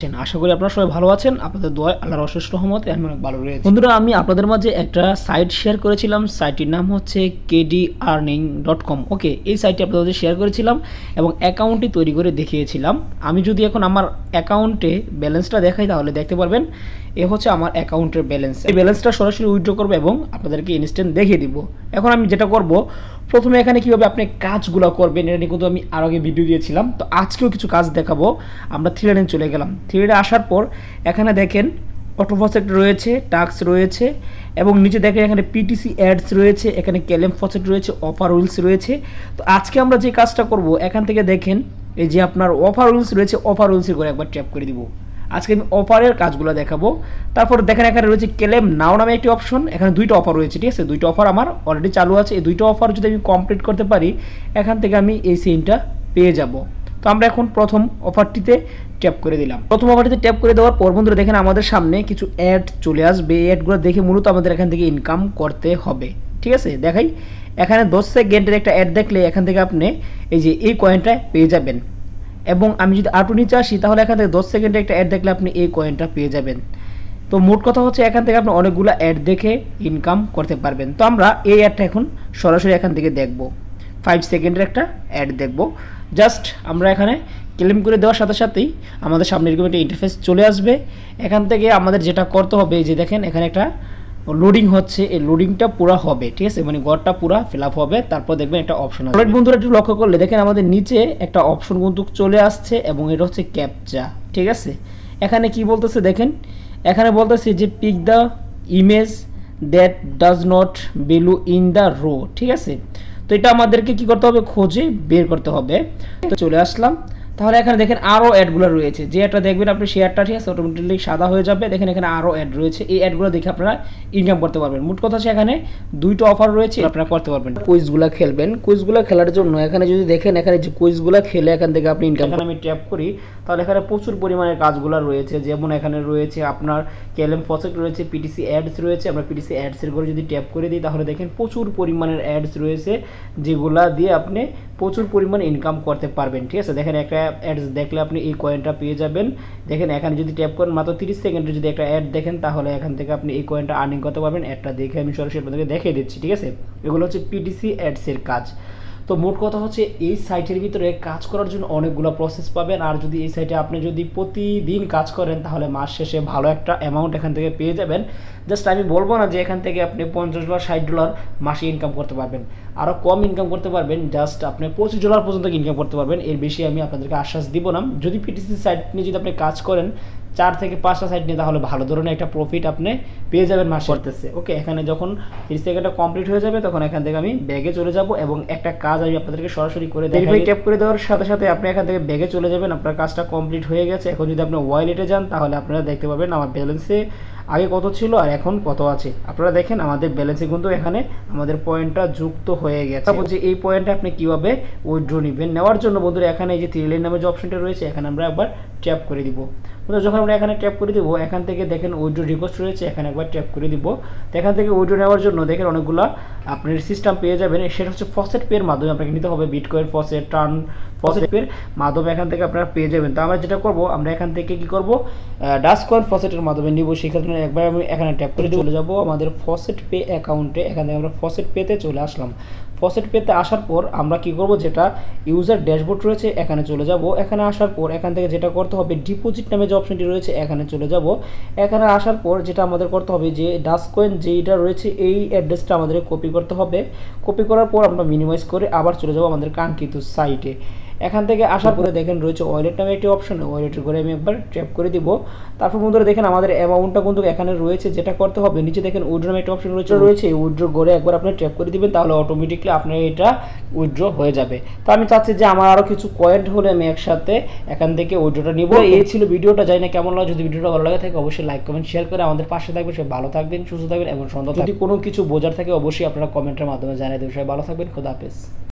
আশা করি আপনারা সবাই ভালো আছেন। আপনাদের দোয়ায় আল্লাহর অশেষ রহমতে আমি অনেক ভালো রয়েছি। বন্ধুরা, আমি আপনাদের মাঝে একটা সাইট শেয়ার করেছিলাম। সাইটটির নাম হচ্ছে kdearning.com। ওকে, এই সাইটটি আপনাদের শেয়ার করেছিলাম এবং অ্যাকাউন্টটি তৈরি করে দেখিয়েছিলাম। আমি যদি এখন আমার অ্যাকাউন্টে ব্যালেন্সটা দেখাই তাহলে দেখতে পারবেন এ হচ্ছে আমার অ্যাকাউন্টের ব্যালেন্স। এই ব্যালেন্সটা সরাসরি উইথড্র করবো এবং আপনাদেরকে ইনস্ট্যান্ট দেখিয়ে দিব। এখন আমি যেটা করব, প্রথমে এখানে কীভাবে আপনি কাজগুলো করবেন এটা নিয়ে কিন্তু আমি আরও আগে ভিডিও দিয়েছিলাম। তো আজকেও কিছু কাজ দেখাবো। আমরা থ্রিডে চলে গেলাম। থ্রিডে আসার পর এখানে দেখেন অটো ফসেট রয়েছে, টাস্ক রয়েছে এবং নিচে দেখেন এখানে পিটিসি অ্যাডস রয়েছে, এখানে ক্লেম ফসেট রয়েছে, অফার রুলস রয়েছে। তো আজকে আমরা যে কাজটা করব, এখান থেকে দেখেন এই যে আপনার অফার রুলস রয়েছে, অফার রুলসের করে একবার ট্যাপ করে দিব। আজকে আমি অফারের কাজগুলো দেখাবো। তারপর দেখেন এখানে রয়েছে ক্লেম নাও নামে একটি অপশন। এখানে দুইটা অফার রয়েছে, ঠিক আছে? দুইটা অফার আমার অলরেডি চালু আছে। এই দুইটা অফার যদি আমি কমপ্লিট করতে পারি, এখান থেকে আমি এই সিনটা পেয়ে যাব। তো আমরা এখন প্রথম অফারটিতে ট্যাপ করে দিলাম। প্রথম অফারটিতে ট্যাপ করে দেওয়ার পর বন্ধুরা দেখেন আমাদের সামনে কিছু অ্যাড চলে আসবে। এই অ্যাডগুলো দেখে মূলত আমাদের এখান থেকে ইনকাম করতে হবে, ঠিক আছে? দেখাই, এখানে 10 সেকেন্ডের একটা অ্যাড দেখলে এখান থেকে আপনি এই যে এই কয়েনটা পেয়ে যাবেন। এবং আমি যদি আরটু নিচে আসি তাহলে এখান থেকে 10 সেকেন্ডে একটা অ্যাড দেখলে আপনি এই কয়েনটা পেয়ে যাবেন। তো মোট কথা হচ্ছে এখান থেকে আপনি অনেকগুলো অ্যাড দেখে ইনকাম করতে পারবেন। তো আমরা এই অ্যাডটা এখন সরাসরি এখান থেকে দেখব। 5 সেকেন্ডের একটা অ্যাড দেখব। জাস্ট আমরা এখানে ক্লেম করে দেওয়ার সাথে সাথেই আমাদের সামনে এরকম একটা ইন্টারফেস চলে আসবে। এখান থেকে আমাদের যেটা করতে হবে, যে দেখেন এখানে একটা লোডিং হচ্ছে, এই লোডিংটা পুরো হবে, ঠিক আছে? মানে ঘরটা পুরো ফিল আপ হবে। তারপর দেখবেন একটা অপশন আছে। বন্ধুরা একটু লক্ষ্য করলে দেখেন আমাদের নিচে একটা অপশন কিন্তু চলে আসছে এবং এটা হচ্ছে ক্যাপচা, ঠিক আছে? এখানে কি বলতেছে দেখেন, এখানে বলতেছে যে pick the image that does not value in the row, ঠিক আছে? তো এটা আমাদেরকে কি করতে হবে, খোঁজে বের করতে হবে। তো চলে আসলাম। তাহলে এখানে দেখেন আরও অ্যাডগুলো রয়েছে। যে অ্যাডটা দেখবেন আপনি শেয়ারটা, ঠিক আছে, অটোমেটিকলি সাদা হয়ে যাবে। দেখেন এখানে আরও অ্যাড রয়েছে। এই অ্যাডগুলো দেখে আপনারা ইনকাম করতে পারবেন। মোট কথা হচ্ছে এখানে দুইটা অফার রয়েছে, আপনারা করতে পারবেন। কুইজগুলো খেলবেন। কুইজগুলো খেলার জন্য এখানে যদি দেখেন এখানে যে কুইজগুলো খেলে এখান থেকে আপনি ইনকাম, এখানে আমি ট্যাপ করি তাহলে এখানে প্রচুর পরিমাণের কাজগুলো রয়েছে। যেমন এখানে রয়েছে আপনার ক্লেম ফসেট রয়েছে, পিটিসি অ্যাডস রয়েছে। আমরা পিটিসি অ্যাডসের করে যদি ট্যাপ করে দিই তাহলে দেখেন প্রচুর পরিমাণের অ্যাডস রয়েছে, যেগুলা দিয়ে আপনি প্রচুর পরিমাণে ইনকাম করতে পারবেন, ঠিক আছে? দেখেন একটা অ্যাডস দেখলে আপনি এই কয়েনটা পেয়ে যাবেন। দেখেন এখানে যদি ট্যাপ করেন মাত্র 30 সেকেন্ডের যদি একটা অ্যাড দেখেন তাহলে এখান থেকে আপনি এই কয়েনটা আর্নিং করতে পারবেন। অ্যাডটা দেখে আমি সরাসরি আপনাদেরকে দেখিয়ে দিচ্ছি, ঠিক আছে? এগুলো হচ্ছে পিটিসি অ্যাডসের কাজ। তো মোট কথা হচ্ছে এই সাইটের ভিতরে কাজ করার জন্য অনেকগুলো প্রসেস পাবেন। আর যদি এই সাইটে আপনি যদি প্রতিদিন কাজ করেন তাহলে মাস শেষে ভালো একটা অ্যামাউন্ট এখান থেকে পেয়ে যাবেন। জাস্ট আমি বলবো না যে এখান থেকে আপনি $50 $60 মাসে ইনকাম করতে পারবেন, আরও কম ইনকাম করতে পারবেন। জাস্ট আপনি $25 পর্যন্ত ইনকাম করতে পারবেন। এর বেশি আমি আপনাদেরকে আশ্বাস দিব না। যদি পিটিসি সাইট নিয়ে যদি আপনি কাজ করেন 4 থেকে 5টা সাইট নিয়ে, তাহলে ভালো ধরনের একটা প্রফিট আপনি পেয়ে যাবেন মাস করতেছে। ওকে, এখানে যখন 30 সেকেন্ডটা কমপ্লিট হয়ে যাবে তখন এখান থেকে আমি ব্যাগে চলে যাব এবং একটা কাজ আমি আপনাদেরকে সরাসরি করে দেব। ভেরিফাই ট্যাপ করে দেওয়ার সাথে সাথে আপনি এখান থেকে ব্যাগে চলে যাবেন। আপনার কাজটা কমপ্লিট হয়ে গেছে। এখন যদি আপনি ওয়ালেটে যান তাহলে আপনারা দেখতে পাবেন আমার ব্যালেন্সে আগে কত ছিল আর এখন কত আছে। আপনারা দেখেন আমাদের ব্যালেন্সে কিন্তু এখানে আমাদের পয়েন্টটা যুক্ত হয়ে গেছে। বলছি এই পয়েন্টটা আপনি কিভাবে উইথড্র নেবেন, নেওয়ার জন্য বন্ধুরা এখানে এই যে 3 লাইন নামে যে অপশনটা রয়েছে এখানে আমরা একবার ট্যাপ করে দিব। যখন আমরা এখানে ট্যাপ করে দিব এখান থেকে দেখেন উইথড্র রিকোয়েস্ট রয়েছে, এখানে একবার ট্যাপ করে দিব। তো এখান থেকে উইথড্র নেওয়ার জন্য দেখেন অনেকগুলো আপনার সিস্টেম পেয়ে যাবেন। সেটা হচ্ছে ফসেট পের মাধ্যমে আপনাকে নিতে হবে। বিটকয়েন ফসেট, টার্ন ফসেট পের মাধ্যমে এখান থেকে আপনারা পেয়ে যাবেন। তো আমরা যেটা করব, আমরা এখান থেকে কি করব, ডাস্কয়েন ফসেটের মাধ্যমে নিব। সেক্ষেত্রে একবার আমি এখানে ট্যাপ করে চলে যাব আমাদের ফসেট পে অ্যাকাউন্টে। এখান থেকে আমরা ফসেট পেতে চলে আসলাম। ফসেট পেতে আসার পর আমরা কি করব, যেটা ইউজার ড্যাশবোর্ড রয়েছে এখানে চলে যাব। এখানে আসার পর এখান থেকে যেটা করতে হবে, ডিপোজিট নামে যে অপশনটি রয়েছে এখানে চলে যাব। এখানে আসার পর যেটা আমাদের করতে হবে, যে ডাস্কয়েন যেটা রয়েছে এই অ্যাড্রেসটা আমাদের কপি করতে হবে। কপি করার পর আমরা মিনিমাইজ করে আবার চলে যাব আমাদের কাঙ্ক্ষিত সাইটে। এখান থেকে আসার পরে দেখেন রয়েছে ওয়ালেট নামে একটি অপশন, ওয়ালেটের করে আমি একবার ট্যাপ করে দিব। তারপর বন্ধুরা দেখেন আমাদের অ্যামাউন্টটা কিন্তু এখানে রয়েছে। যেটা করতে হবে, নিচে দেখেন উইথড্র নামে একটা অপশন রয়েছে এই উইথড্র করে একবার আপনি ট্যাপ করে দিবেন, তাহলে অটোমেটিকলি আপনার এটা উইথড্র হয়ে যাবে। তো আমি চাচ্ছি যে আমার আরও কিছু পয়েন্ট হলে আমি একসাথে এখান থেকে উইথড্রটা নিব। এই ছিল ভিডিওটা, জানি না কেমন লাগে। যদি ভিডিওটা ভালো লাগে থাকে অবশ্যই লাইক কমেন্ট শেয়ার করে আমাদের পাশে থাকবেন। সবাই ভালো থাকবেন, সুস্থ থাকবেন এবং সুন্দর। যদি কোনো কিছু বোঝার থাকে অবশ্যই আপনারা কমেন্টের মাধ্যমে জানিয়ে দেবেন। সবাই ভালো থাকবেন, খোদা হাফেজ।